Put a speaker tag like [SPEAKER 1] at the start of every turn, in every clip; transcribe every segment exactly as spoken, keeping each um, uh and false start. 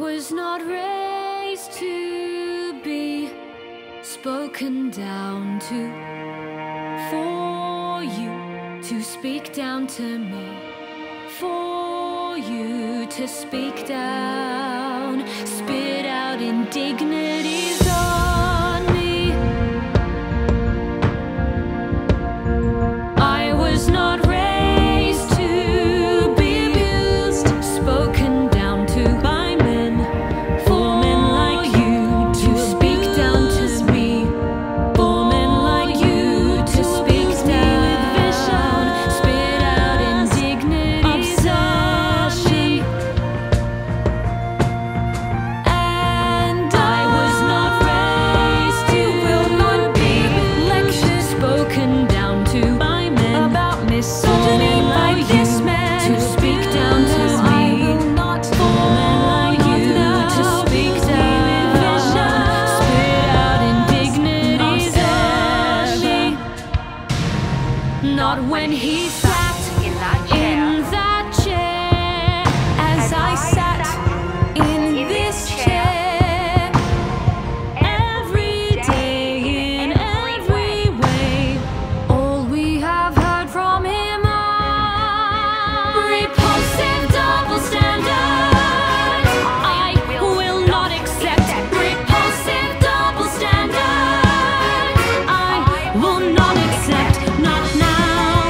[SPEAKER 1] was not raised to be spoken down to, for you to speak down to me, for you to speak down, spit out indignities on me. I was not raised to be abused, spoken down to by men, for men like you to speak down to me, for men like you to speak down, spit out indignities on me. And I was not raised to will not be lectures spoken down to by men about misogyny like this man to speak down to me, for men like you to speak down, spit out indignities on me. Not when he sat
[SPEAKER 2] in that chair,
[SPEAKER 1] in that chair, as I sat in this chair, every day in every way. All we have heard from him are repulsive double standards. I will not accept repulsive double standards. I will not accept, not now,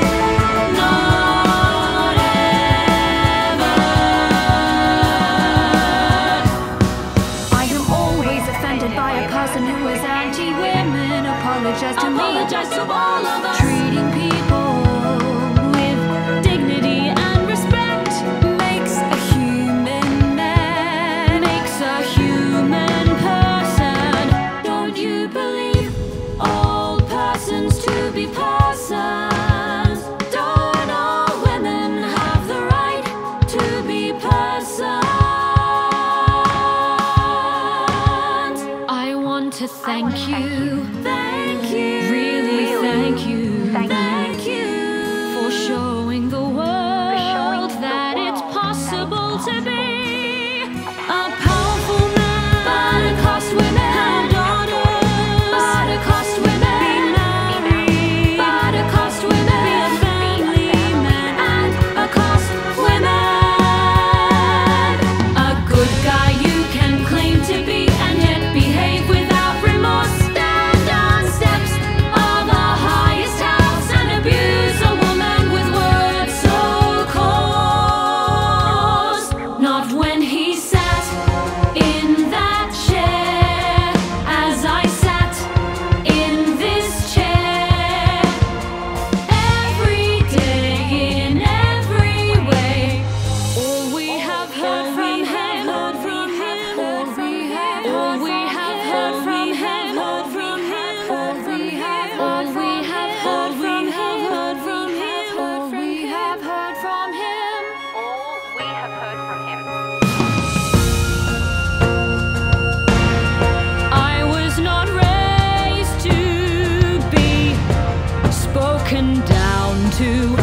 [SPEAKER 1] not ever. I am always offended by a person who is anti-women. Apologize to me, apologize to all of us. Treating people with dignity and respect makes a human man, makes a human person. Don't you believe all persons to be persons? Don't all women have the right to be persons? I want to thank you, thank you, really thank you, thank you for showing the world that it's possible to be a powerful man, but it costs women, have daughters, but it costs women, be married, but it costs women, be a family man, and it costs women. A good guy you can claim to be and yet behave without remorse. Stand on steps of the highest house and abuse a woman with words so coarse. Not when he sat in that chair, as I sat in this chair, every day in every way. All we have heard from him, all we have heard from him, all we have heard from him, heard from him, all we have, all we have heard from him, heard from him, all we have heard from him.
[SPEAKER 2] all we have heard from him.
[SPEAKER 1] I was not raised to be spoken down to,